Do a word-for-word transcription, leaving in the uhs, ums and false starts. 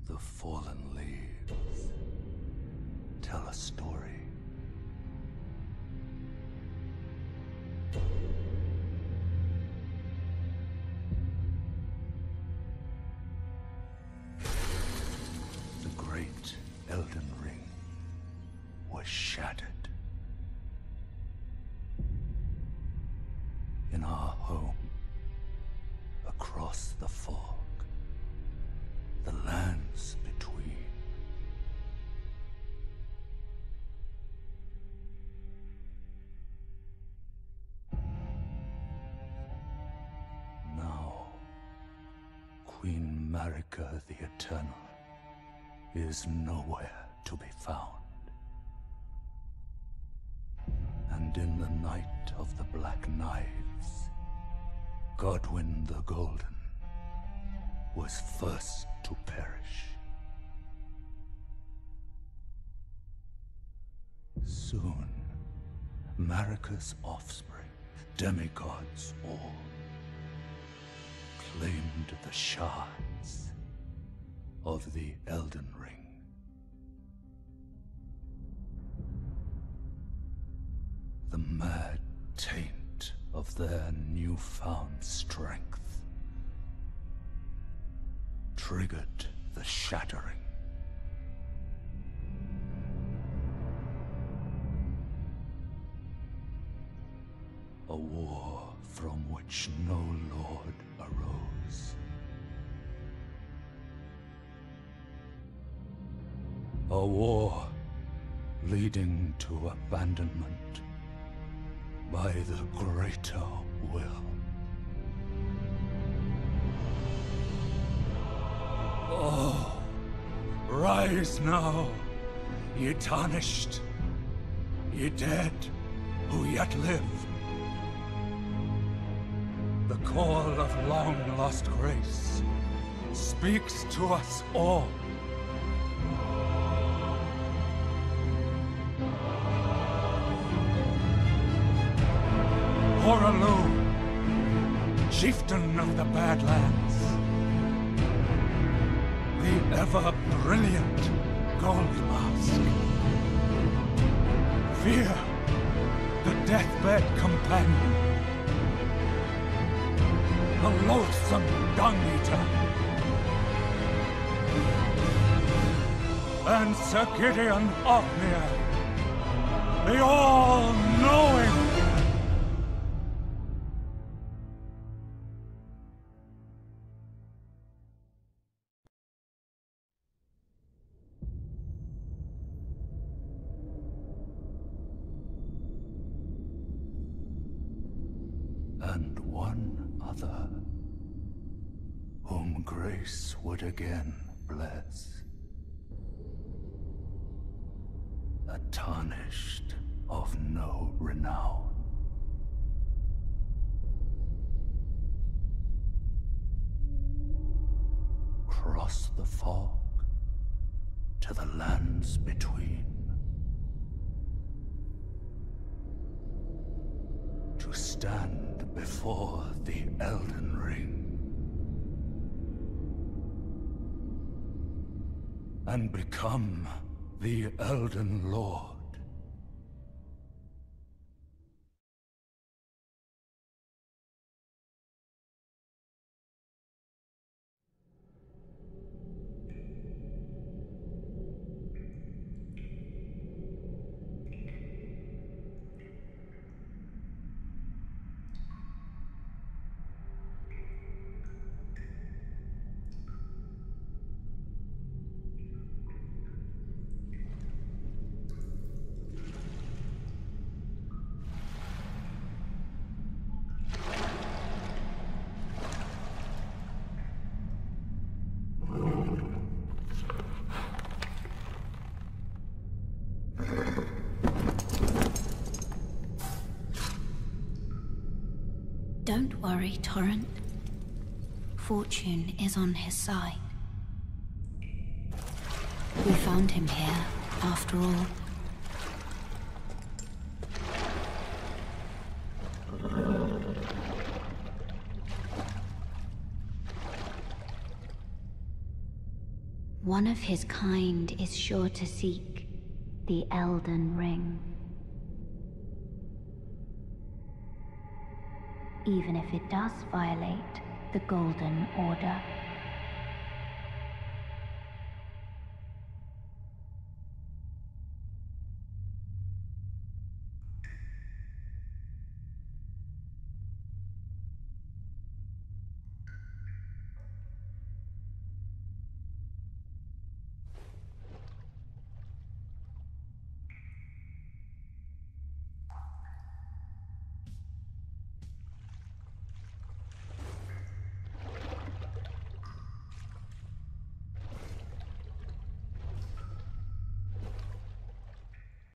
The fallen leaves tell a story. The great Elden Ring was shattered. In our home, across the fog, the lands between. Now, Queen Marika the Eternal is nowhere to be found. And in the night of the Black Knives, Godwyn the Golden was first to perish. Soon, Marika's offspring, demigods all, claimed the shards of the Elden Ring. The mad taint of their newfound strength triggered the shattering. A war from which no lord arose. A war leading to abandonment by the greater will. Oh, rise now, ye tarnished, ye dead who yet live. The call of long-lost grace speaks to us all. Hoarah, chieftain of the Badlands, the ever-brilliant Gold Mask. Fear, the deathbed companion, the loathsome Dung-Eater, and Sir Gideon Ofnir, the all-knowing. And one other, whom grace would again bless. A tarnished of no renown. Cross the fog to the lands between. To stand before the Elden Ring and become the Elden Lord. Don't worry, Torrent. Fortune is on his side. We found him here, after all. One of his kind is sure to seek the Elden Ring. Even if it does violate the Golden Order.